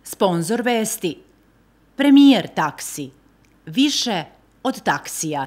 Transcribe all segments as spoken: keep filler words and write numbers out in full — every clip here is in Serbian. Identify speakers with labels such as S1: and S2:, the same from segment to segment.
S1: Sponzor vesti. Premijer taksi. Više od taksija.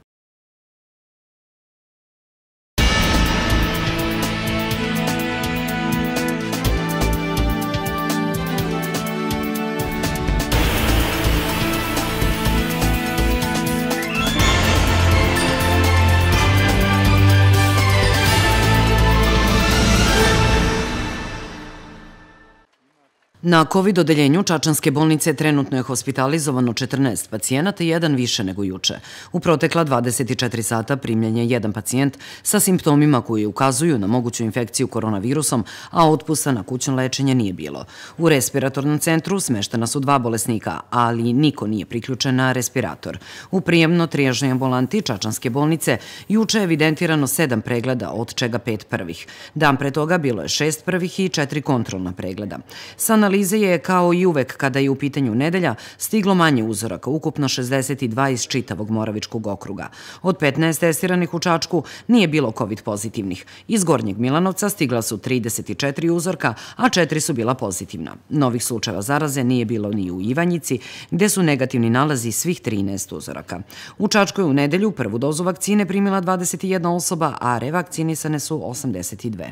S2: Na kovid odeljenju Čačanske bolnice trenutno je hospitalizovano četrnaest pacijenata, jedan više nego juče. U protekla dvadeset četiri sata primljen je jedan pacijent sa simptomima koji ukazuju na moguću infekciju koronavirusom, a otpusta na kućno lečenje nije bilo. U respiratornom centru smeštena su dva bolesnika, ali niko nije priključen na respirator. U prijemno-trijažnoj ambulanti Čačanske bolnice juče je evidentirano sedam pregleda, od čega pet prvih. Dan pre toga bilo je šest prvih i četiri kontrolna pregleda. Sa analize je, kao i uvek kada je u pitanju nedelja, stiglo manje uzoraka, ukupno šezdeset dva iz čitavog Moravičkog okruga. Od petnaest testiranih u Čačku nije bilo kovid pozitivnih. Iz Gornjeg Milanovca stigla su trideset četiri uzorka, a četiri su bila pozitivna. Novih slučajeva zaraze nije bilo ni u Ivanjici, gde su negativni nalazi svih trinaest uzoraka. U Čačku je u nedelju prvu dozu vakcine primila dvadeset jedna osoba, a revakcinisane su osamdeset dve.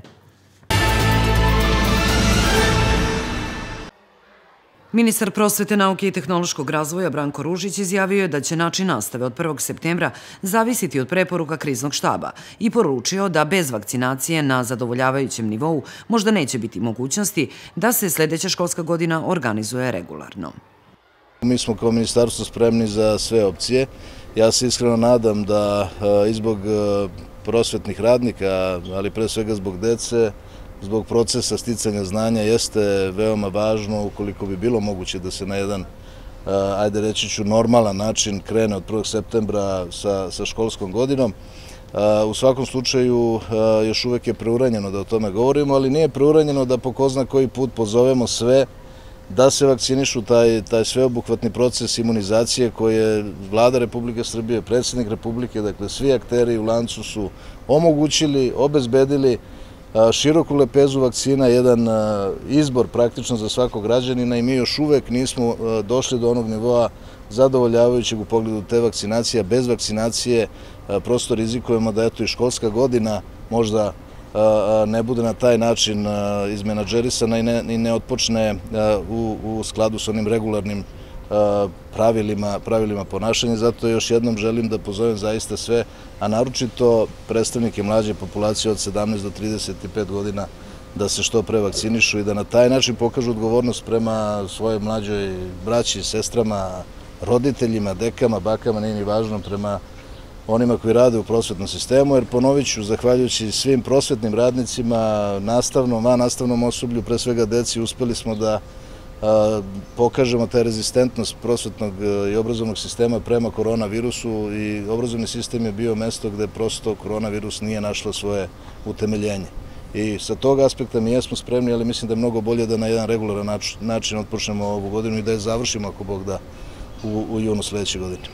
S2: Ministar prosvete, nauke i tehnološkog razvoja Branko Ružić izjavio je da će način nastave od prvog septembra zavisiti od preporuka kriznog štaba i poručio da bez vakcinacije na zadovoljavajućem nivou možda neće biti mogućnosti da se sledeća školska godina organizuje regularno.
S3: Mi smo kao ministarstvo spremni za sve opcije. Ja se iskreno nadam da i zbog prosvetnih radnika, ali pre svega zbog dece, zbog procesa sticanja znanja jeste veoma važno, ukoliko bi bilo moguće da se na jedan, ajde reći ću, normalan način krene od prvog septembra sa školskom godinom. U svakom slučaju još uvek je preuranjeno da o tome govorimo, ali nije preuranjeno da po ko zna koji put pozovemo sve da se vakcinišu, taj sveobuhvatni proces imunizacije koje Vlada Republike Srbije, predsjednik Republike, dakle svi akteri u lancu su omogućili, obezbedili široku lepezu vakcina, jedan izbor praktično za svakog građanina i mi još uvek nismo došli do onog nivoa zadovoljavajućeg u pogledu te vakcinacije, a bez vakcinacije prosto rizikujemo da eto i školska godina možda ne bude na taj način izmenadžerisana i ne otpočne u skladu sa onim regularnim pravilima ponašanja. Zato još jednom želim da pozovem zaista sve, a naročito predstavnike mlađe populacije od sedamnaest do trideset pet godina da se što pre vakcinišu i da na taj način pokažu odgovornost prema svojoj mlađoj braći, sestrama, roditeljima, dekama, bakama, nije ni važno, prema onima koji rade u prosvetnom sistemu, jer ponovit ću, zahvaljujući svim prosvetnim radnicima, nastavnom, vannastavnom osoblju, pre svega deci, uspeli smo da pokažemo taj rezistentnost prosvetnog i obrazovnog sistema prema koronavirusu i obrazovni sistem je bio mesto gde prosto koronavirus nije našlo svoje utemeljenje. I sa tog aspekta mi jesmo spremni, ali mislim da je mnogo bolje da na jedan regularan način otpočnemo ovu godinu i da je završimo, ako Bog da, u junu sledeće godine.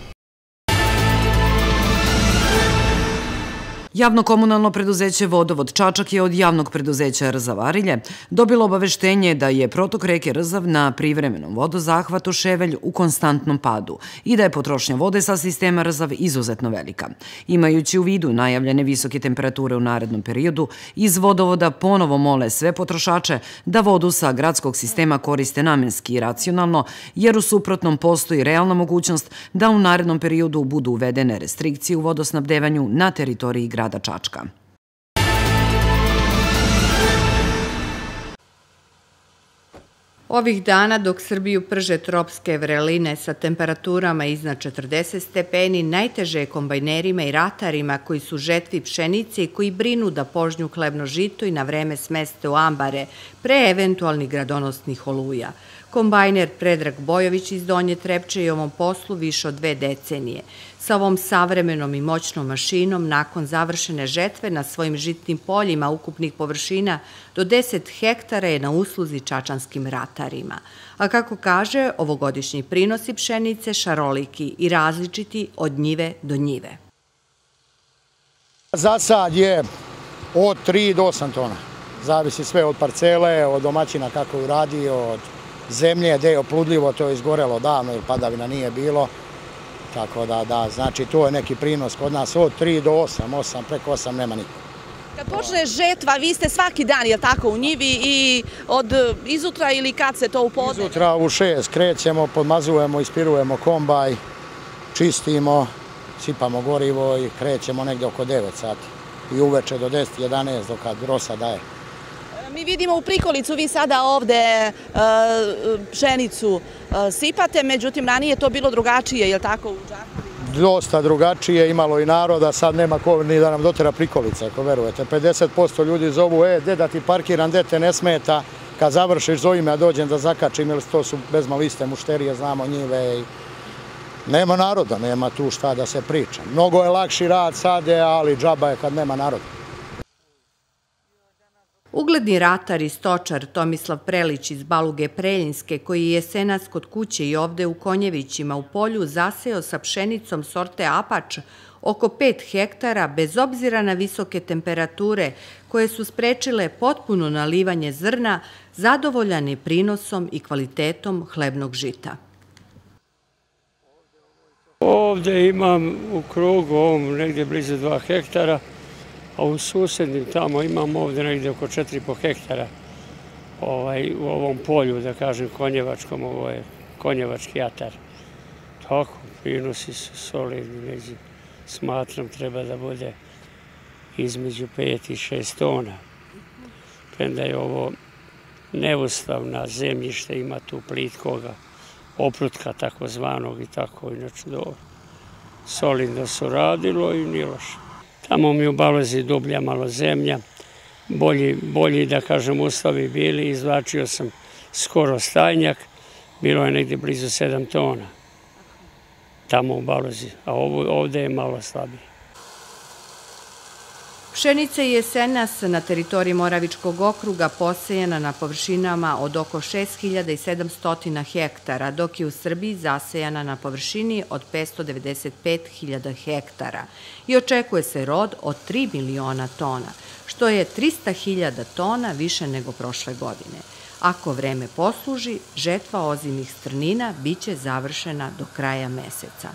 S2: Javno-komunalno preduzeće Vodovod Čačak je od javnog preduzeća Rzav Arilje dobilo obaveštenje da je protok reke Rzav na privremenom vodozahvatu Ševelj u konstantnom padu i da je potrošnja vode sa sistema Rzav izuzetno velika. Imajući u vidu najavljene visoke temperature u narednom periodu, iz Vodovoda ponovo mole sve potrošače da vodu sa gradskog sistema koriste namenski i racionalno, jer u suprotnom postoji realna mogućnost da u narednom periodu budu uvedene restrikcije u vodosnabdevanju na teritoriji grada Čačka.
S4: Ovih dana, dok Srbiju prže tropske vreline sa temperaturama iznad četrdeset stepeni, najteže je kombajnerima i ratarima koji su žetvi pšenice i koji brinu da požnju hlebno žito i na vreme smeste u ambare pre eventualnih gradonosnih oluja. Kombajner Predrag Bojović iz Donje Trepče je ovom poslu više od dve decenije. Sa ovom savremenom i moćnom mašinom, nakon završene žetve na svojim žitnim poljima ukupnih površina do deset hektara je na usluzi čačanskim ratarima. A kako kaže, ovogodišnji prinosi pšenice šaroliki i različiti od njive do njive.
S5: Zasad je od tri do osam tona. Zavisi sve od parcele, od domaćina kako uradi, od zemlje, gde je opludljivo, to je izgorelo davno jer padavina nije bilo. Tako da, da, znači to je neki prinos kod nas od tri do osam, osam, preko osam nema niko.
S6: Kad počne žetva, vi ste svaki dan, je li tako, u njivi i od izutra ili kad se to u podne?
S5: Izutra u šest krećemo, podmazujemo, ispirujemo kombaj, čistimo, sipamo gorivo i krećemo negdje oko devet sati. I uveče do deset, jedanaest dok kad rosa daje.
S6: Mi vidimo u prikolicu, vi sada ovde pšenicu sipate, međutim ranije je to bilo drugačije, je li tako u Đakovu?
S5: Dosta drugačije, imalo i naroda, sad nema ko ni da nam dotera prikolica, ako verujete. pedeset posto ljudi zovu, e, gde da ti parkiram, gde te ne smeta, kad završiš zovi me, a dođem da zakačim, jer to su bezmaliste mušterije, znamo njive i nema naroda, nema tu šta da se priča. Mnogo je lakši rad sade, ali džaba je kad nema naroda.
S4: Ugledni ratar i stočar Tomislav Prelić iz Baluge Preljinske, koji je jesenas kod kuće i ovde u Konjevićima u polju zaseo sa pšenicom sorte Apač oko pet hektara, bez obzira na visoke temperature koje su sprečile potpuno nalivanje zrna, zadovoljan je prinosom i kvalitetom hlebnog žita.
S7: Ovde imam u krugu ovom negdje blizu dva hektara, a u susednim tamo imam ovde negdje oko četiri i po hektara u ovom polju, da kažem, konjevačkom, ovo je konjevački atar. Tako, prinosi su solidni, smatram treba da bude između pet i šest tona. Premda je ovo neustavna zemljište, ima tu plitkoga oprutka takozvanog i tako, inače dobro. Solidno su radilo i nije loše. Tamo mi u Balozi dublja malo zemlja, bolji, da kažem, uslovi bili, izvlačio sam skoro stajnjak, bilo je negdje blizu sedam tona, tamo u Balozi, a ovde je malo slabije.
S4: Pšenica i jesenas na teritoriji Moravičkog okruga posejana na površinama od oko šest hiljada sedamsto hektara, dok je u Srbiji zasejana na površini od petsto devedeset pet hiljada hektara i očekuje se rod od tri miliona tona, što je trista hiljada tona više nego prošle godine. Ako vreme posluži, žetva ozimih strnina biće završena do kraja meseca.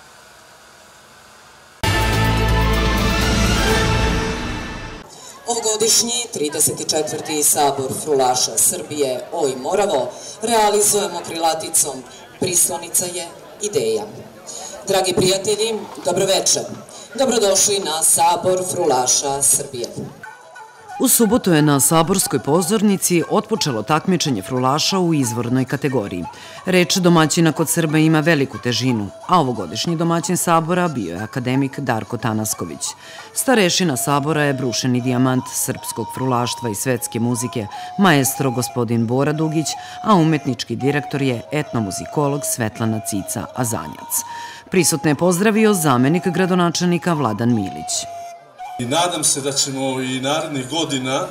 S8: Ovogodišnji trideset četvrti sabor frulaša Srbije Oj Moravo realizujemo krilaticom Pristonica je ideja. Dragi prijatelji, dobroveče. Dobrodošli na sabor frulaša Srbije.
S2: U subotu je na saborskoj pozornici otpočelo takmičenje frulaša u izvornoj kategoriji. Reč domaćina kod Srba ima veliku težinu, a ovogodišnji domaćin sabora bio je akademik Darko Tanasković. Starešina sabora je brušeni dijamant srpskog frulaštva i svetske muzike, maestro gospodin Bora Dugić, a umetnički direktor je etnomuzikolog Svetlana Cica Azanjac. Prisutne je pozdravio zamenik gradonačelnika Vladan Milić.
S9: I nadam se da ćemo i narednih godina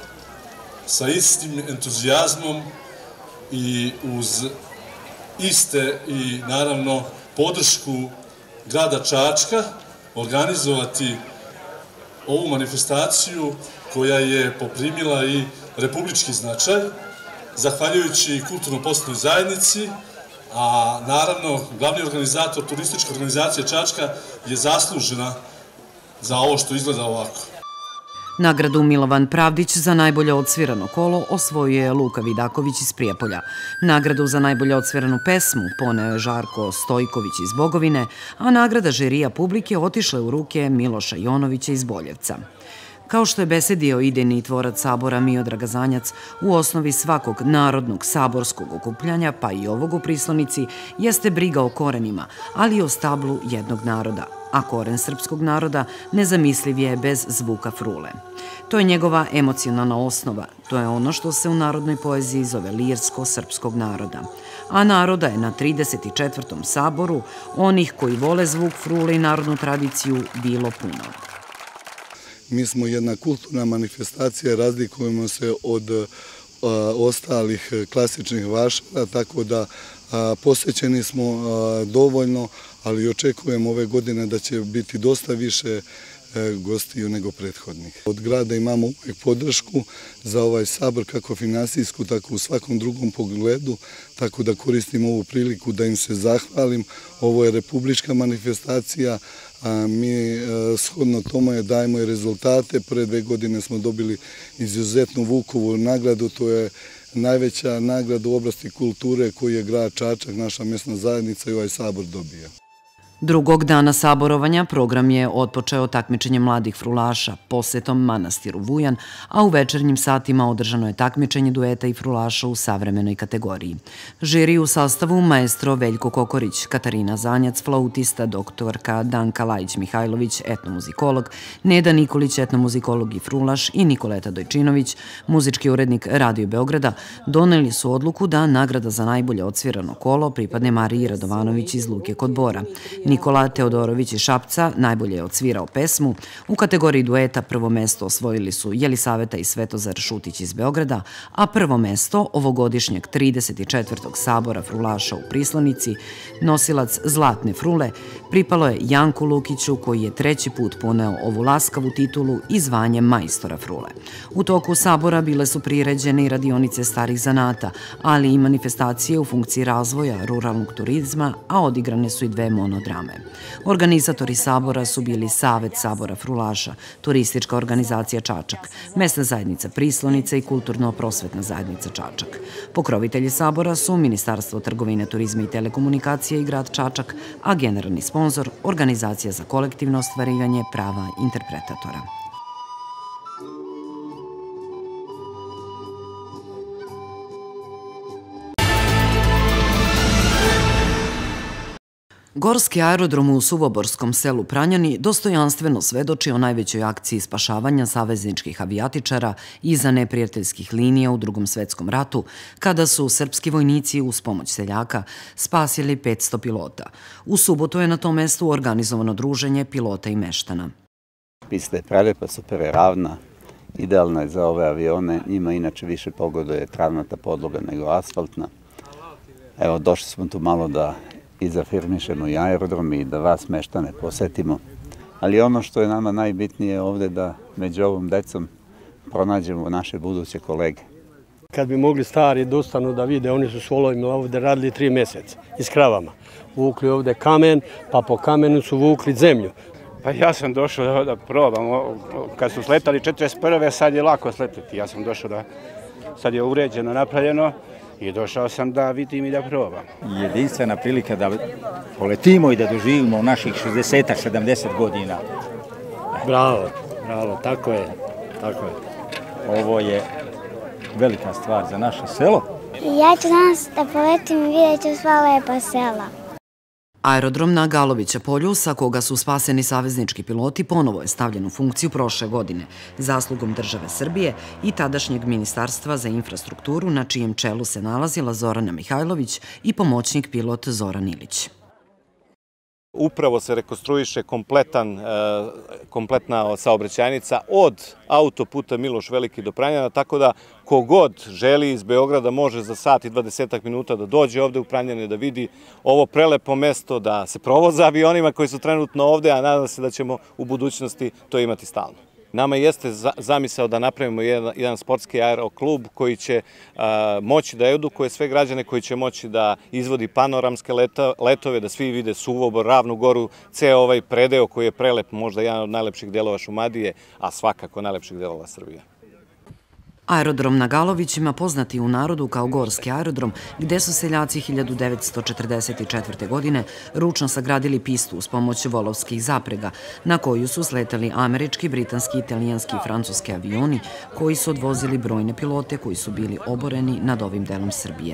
S9: sa istim entuzijazmom i uz iste i naravno podršku grada Čačka organizovati ovu manifestaciju koja je poprimila i republički značaj, zahvaljujući kulturno-poslovnoj zajednici, a naravno glavni organizator turističke organizacije Čačka je zaslužena za ovo što izgleda ovako.
S2: Nagradu Milovan Pravdić za najbolje odsvirano kolo osvojio je Luka Vidaković iz Prijepolja. Nagradu za najbolje odsviranu pesmu poneo je Žarko Stojković iz Bogovine, a nagrada žirija publike otišla u ruke Miloša Jonovića iz Boljevca. Kao što je besedio idejni tvorac sabora Miodrag Azanjac, u osnovi svakog narodnog saborskog okupljanja, pa i ovog u Prislonici, jeste briga o korenima, ali i o stablu jednog naroda, a koren srpskog naroda nezamisliv je bez zvuka frule. To je njegova emocionalna osnova, to je ono što se u narodnoj poeziji zove lirsko srpskog naroda. A naroda je na trideset četvrtom saboru, onih koji vole zvuk frule i narodnu tradiciju, bilo puno.
S10: Mi smo jedna kulturna manifestacija, razlikujemo se od ostalih klasičnih vašara, tako da posećeni smo dovoljno, ali očekujemo ove godine da će biti dosta više gostiju nego prethodnih. Od grada imamo uvijek podršku za ovaj sabor, kako finansijsku, tako u svakom drugom pogledu, tako da koristim ovu priliku da im se zahvalim. Ovo je republička manifestacija, a mi shodno tome dajemo i rezultate. Pre dve godine smo dobili izuzetnu Vukovu nagradu, to je najveća nagrada u oblasti kulture koju je grad Čačak, naša mjesna zajednica i ovaj sabor dobija.
S2: Drugog dana saborovanja program je otpočeo takmičenjem mladih frulaša posetom manastiru Vujan, a u večernjim satima održano je takmičenje dueta i frulaša u savremenoj kategoriji. Žiri u sastavu maestro Veljko Kokorić, Katarina Zanjac, flautista, doktorka Danka Lajić-Mihajlović, etnomuzikolog, Neda Nikolić, etnomuzikolog i frulaš i Nikoleta Dojčinović, muzički urednik Radio Beograda, doneli su odluku da nagrada za najbolje odsvirano kolo pripadne Mariji Radovanović iz Luke kod Bora. Nikola Teodorović iz Šapca najbolje je odsvirao pesmu. U kategoriji dueta prvo mesto osvojili su Jelisaveta i Svetozar Šutić iz Beograda, a prvo mesto ovogodišnjeg trideset četvrtog sabora frulaša u Prislonici, nosilac Zlatne frule, pripalo je Janku Lukiću, koji je treći put poneo ovu laskavu titulu i zvanje majstora frule. U toku sabora bile su priređene i radionice starih zanata, ali i manifestacije u funkciji razvoja ruralnog turizma, a odigrane su i dve monodrame. Organizatori sabora su bili Savet sabora frulaša, Turistička organizacija Čačak, Mesna zajednica Prislonica i Kulturno-prosvetna zajednica Čačak. Pokrovitelji sabora su Ministarstvo trgovine, turizma i telekomunikacije i grad Čačak, a generalni sponzor Organizacija za kolektivno ostvarivanje prava interpretatora. Gorski aerodrom u suvoborskom selu Pranjani dostojanstveno svedoči o najvećoj akciji spašavanja savezničkih avijatičara iza neprijateljskih linija u Drugom svetskom ratu, kada su srpski vojnici uz pomoć seljaka spasili petsto pilota. U subotu je na tom mestu organizovano druženje pilota i meštana.
S11: Pista je prelepa, super je ravna, idealna je za ove avione, njima inače više pogoduje travnata podloga nego asfaltna. Evo, došli smo tu malo da i zafirmišemo i aerodrom i da vas meštane posetimo. Ali ono što je nama najbitnije ovde da među ovom decom pronađemo naše buduće kolege.
S7: Kad bi mogli stari dostanu da vide, oni su s volovima ovde radili tri mjeseca i s kravama. Vukli ovde kamen, pa po kamenu su vukli zemlju.
S12: Pa ja sam došao da probam. Kad su sletali četrdeset prve sad je lako sletiti. Ja sam došao da sad je uređeno, napravljeno. I došao sam da vidim i da probam.
S13: Jedinstvena prilika da poletimo i da doživimo naših šezdeset sedamdeset godina.
S7: Bravo, bravo, tako je, tako je.
S13: Ovo je velika stvar za naše selo.
S14: Ja ću danas da poletim i vidjet ću sva lepa sela.
S2: Aerodrom na Galovića polju, sa koga su spaseni saveznički piloti, ponovo je stavljen u funkciju prošle godine, zaslugom države Srbije i tadašnjeg Ministarstva za infrastrukturu, na čijem čelu se nalazila Zorana Mihajlović i pomoćnik pilot Zoran Ilić.
S15: Upravo se rekonstruiše kompletan, kompletna saobraćajnica od autoputa Miloš Veliki do Pranjana, tako da kogod želi iz Beograda može za sat i dvadesetak minuta da dođe ovde u Pranjane, da vidi ovo prelepo mesto, da se provoza avionima koji su trenutno ovde, a nadam se da ćemo u budućnosti to imati stalno. Nama jeste zamisao da napravimo jedan, jedan sportski aeroklub koji će a, moći da edukuje sve građane, koji će moći da izvodi panoramske leta, letove, da svi vide Suvobor, Ravnu Goru, ceo ovaj predeo koji je prelep, možda jedan od najlepših delova Šumadije, a svakako najlepših delova Srbije.
S2: Aerodrom na Galovićima, poznati u narodu kao Gorski aerodrom, gde su seljaci hiljadu devetsto četrdeset četvrte. godine ručno sagradili pistu uz pomoć volovskih zaprega, na koju su sletali američki, britanski, italijanski i francuski avioni, koji su odvozili brojne pilote koji su bili oboreni nad ovim delom Srbije.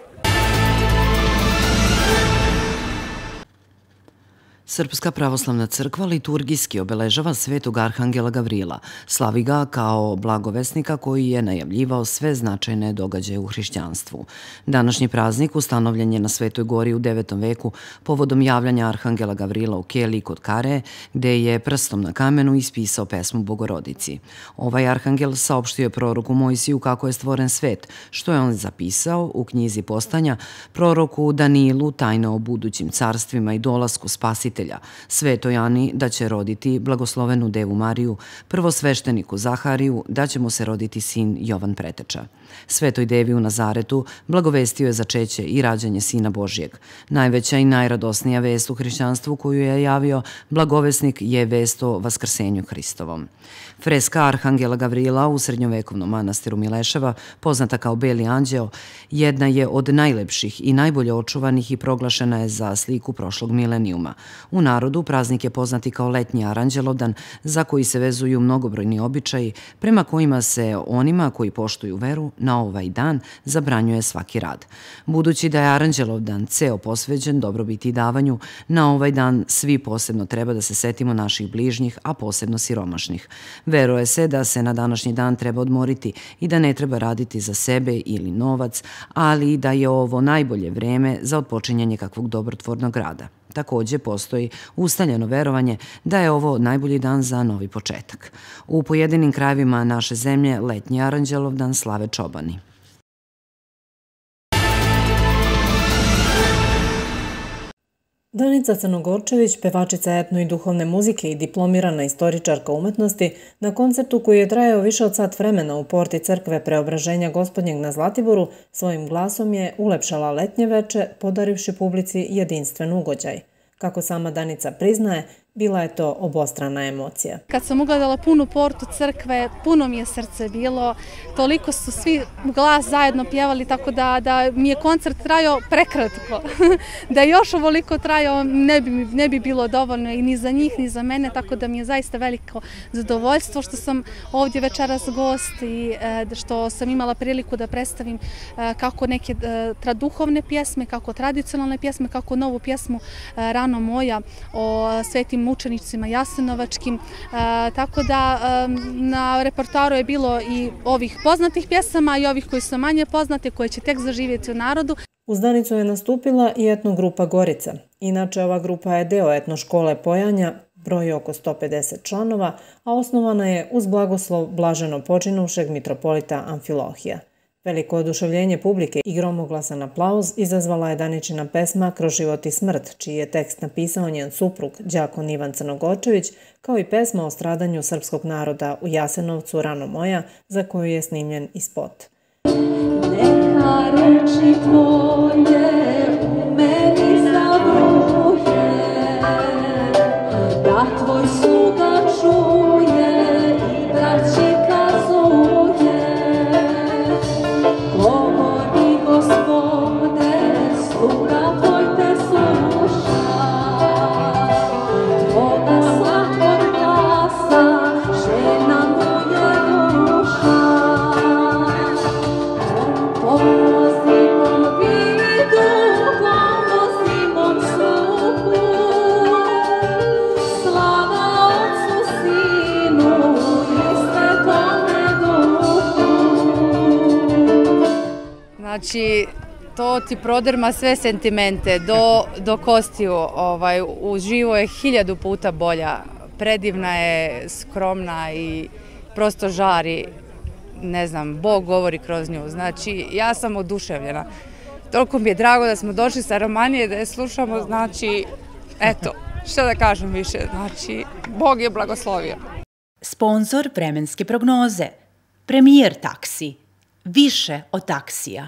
S2: Srpska pravoslavna crkva liturgijski obeležava svetog arhangela Gavrila, slavi ga kao blagovesnika koji je najavljivao sve značajne događaje u hrišćanstvu. Današnji praznik ustanovljen je na Svetoj gori u devetom veku povodom javljanja arhangela Gavrila u Keliji kod Kare, gde je prstom na kamenu ispisao pesmu Bogorodici. Ovaj arhangel saopštio je proroku Mojsiju kako je stvoren svet, što je on zapisao u knjizi Postanja, proroku Danilu tajno o budućim carstvima i dolasku spasitelja roditelja, Svetoj Ani da će roditi blagoslovenu Devu Mariju, prvosvešteniku Zahariju da će mu se roditi sin Jovan Preteča. Svetoj Devi u Nazaretu blagovestio je začeće i rađanje Sina Božijeg. Najveća i najradosnija vest u hrišćanstvu koju je javio blagovesnik je vest o Vaskrsenju Hristovom. Freska Arhangela Gavrila u srednjovekovnom manastiru Mileševa, poznata kao Beli anđeo, jedna je od najlepših i najbolje očuvanih i proglašena je za sliku prošlog milenijuma. U narodu praznik je poznati kao letnji Aranđelovdan, za koji se vezuju mnogobrojni običaji, prema kojima se onima koji poštuju veru na ovaj dan zabranjuje svaki rad. Budući da je Aranđelovdan ceo posveđen dobrobiti i davanju, na ovaj dan svi posebno treba da se setimo naših bližnjih, a posebno siromašnih. Veruje se da se na današnji dan treba odmoriti i da ne treba raditi za sebe ili novac, ali i da je ovo najbolje vreme za odpočinjanje kakvog dobrotvornog rada. Takođe, postoji ustaljeno verovanje da je ovo najbolji dan za novi početak. U pojedinim krajevima naše zemlje letnji Aranđelovdan slave čobani.
S16: Danica Crnogorčević, pevačica etno i duhovne muzike i diplomirana istoričarka umetnosti, na koncertu koji je trajao više od sat vremena u porti crkve Preobraženja Gospodnjeg na Zlatiboru, svojim glasom je ulepšala letnje veče, podarivši publici jedinstven ugođaj. Kako sama Danica priznaje, bila je to obostrana emocija.
S17: Kad sam ugledala punu portu crkve, puno mi je srce bilo, toliko su svi glas zajedno pjevali, tako da, da mi je koncert trajao prekratko. Da je još ovoliko trajao ne bi, ne bi bilo dovoljno i ni za njih, ni za mene, tako da mi je zaista veliko zadovoljstvo što sam ovdje večeras gost i što sam imala priliku da predstavim kako neke duhovne pjesme, kako tradicionalne pjesme, kako novu pjesmu Rano moja o svetim mučenicima jasenovačkim, tako da na repertoaru je bilo i ovih poznatih pjesama i ovih koji su manje poznate, koje će tek zaživjeti u narodu.
S16: Uz Danicu je nastupila i etno grupa Gorica. Inače, ova grupa je deo etno škole Pojanja, broji oko sto pedeset članova, a osnovana je uz blagoslov blaženo počinuvšeg mitropolita Amfilohija. Veliko oduševljenje publike i gromoglasan aplauz izazvala je Daničina pesma Kroz život i smrt, čiji je tekst napisao njen suprug, đakon Ivan Crnogorčević, kao i pesma o stradanju srpskog naroda u Jasenovcu Rano moja, za koju je snimljen i spot. Neka reči tvoje u meni zavruje, da tvoj sluga čuje i braći kazuje. Govori Gospode, sluga tvoj te sluša, tvoga slatkog glasa, žena mu je duša. Pomozimo vidu, pomozimo sluhu, slava Otcu, Sinu i Svetome Duhu.
S18: Znači, to ti proderma sve sentimente, do, do kostiju, ovaj, uživo je hiljadu puta bolja, predivna je, skromna i prosto žari, ne znam, Bog govori kroz nju, znači ja sam oduševljena. Toliko mi je drago da smo došli sa Romanije, da je slušamo, znači, eto, što da kažem više, znači, Bog je blagoslovio.
S1: Sponzor vremenske prognoze, Premijer taksi, više od taksija.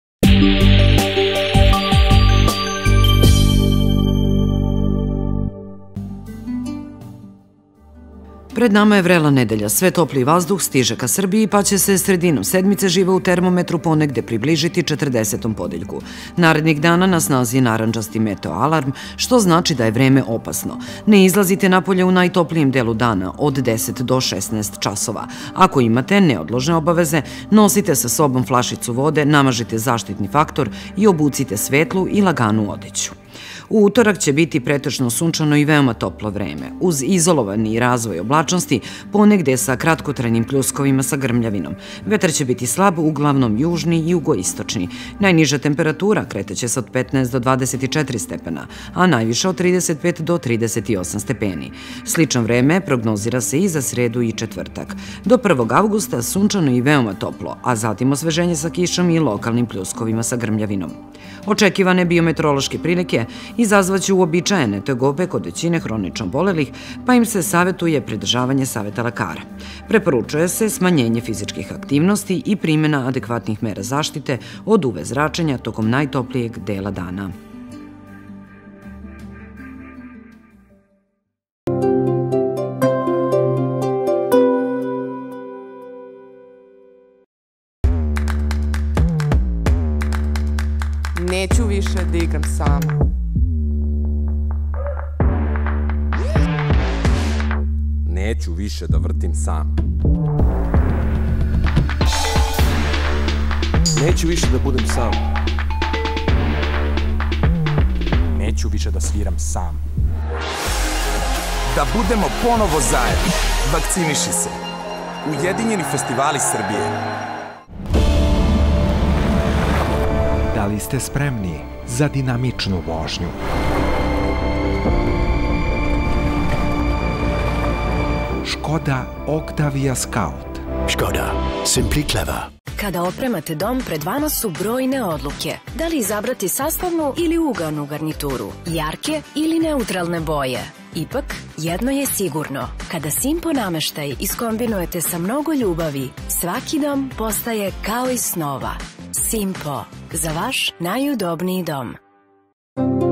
S2: Pred nama je vrela nedelja, sve topliji vazduh stiže ka Srbiji pa će se sredinom sedmice živa u termometru ponegde približiti četrdesetom podeljku. Narednih dana na snazi je narandžasti meteo alarm, što znači da je vreme opasno. Ne izlazite napolje u najtoplijem delu dana od deset do šesnaest časova. Ako imate neodložne obaveze, nosite sa sobom flašicu vode, namažite zaštitni faktor i obucite svetlu i laganu odeću. U utorak će biti pretežno sunčano i veoma toplo vreme, uz izolovani razvoj oblačnosti, ponegde sa kratkotrajnim pljuskovima sa grmljavinom. Vetar će biti slab, uglavnom južni i jugoistočni. Najniža temperatura kretaće se od petnaest do dvadeset četiri stepena, a najviše od trideset pet do trideset osam stepeni. Slično vreme prognozira se i za sredu i četvrtak. Do prvog avgusta sunčano i veoma toplo, a zatim osveženje sa kišom i lokalnim pljuskovima sa grmljavinom. Očekivane biometeorološke prilike izazvaće uobičajene tegobe kod većine hronično obolelih, pa im se savjetuje pridržavanje savjeta lekara. Preporučuje se smanjenje fizičkih aktivnosti i primjena adekvatnih mera zaštite od U V zračenja tokom najtoplijeg dela dana.
S19: Neću više da igram sama.
S20: Neću više da vrtim sam.
S21: Neću više da budem sam.
S20: Neću više da sviram sam.
S21: Da budemo ponovo zajedno. Vakciniši se. Ujedinjeni festivali Srbije.
S22: Da li ste spremni za dinamičnu vožnju? Škoda Octavia Scout.
S23: Škoda. Simply clever.
S24: Kada opremate dom, pred vama su brojne odluke. Da li izabrati sastavnu ili uganu garnituru, jarke ili neutralne boje. Ipak, jedno je sigurno. Kada Simpo nameštaj iskombinujete sa mnogo ljubavi, svaki dom postaje kao iz snova. Simpo, za vaš najudobniji dom.